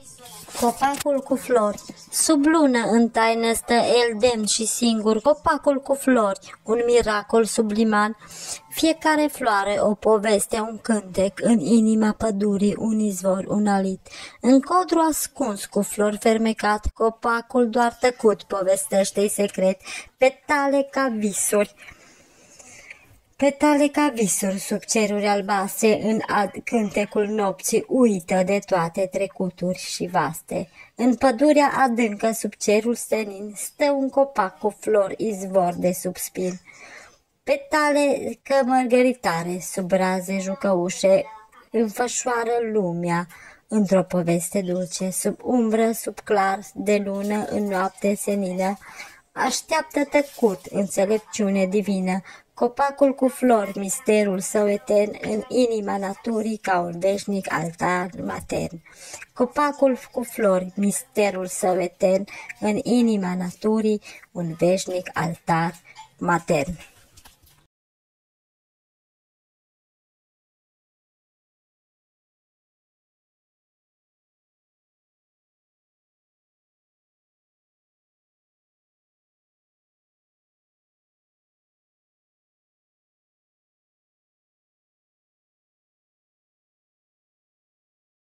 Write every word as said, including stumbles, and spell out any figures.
Copacul cu flori. Sub lună în taină stă el demn și singur, copacul cu flori, un miracol subliman. Fiecare floare o poveste, un cântec, în inima pădurii un izvor, un alit. În codru ascuns cu flori fermecat, copacul doar tăcut povestește-i secret, petale ca visuri. Petale ca visuri sub ceruri albastre, în ad cântecul nopții uită de toate trecuturi și vaste. În pădurea adâncă sub cerul senin stă un copac cu flori izvor de sub spin. Petale ca mărgăritare sub raze jucăușe înfășoară lumea într-o poveste dulce, sub umbră, sub clar de lună, în noapte senină. Așteaptă tăcut înțelepciune divină, copacul cu flori, misterul său etern, în inima naturii ca un veșnic altar matern. Copacul cu flori, misterul său etern, în inima naturii un veșnic altar matern.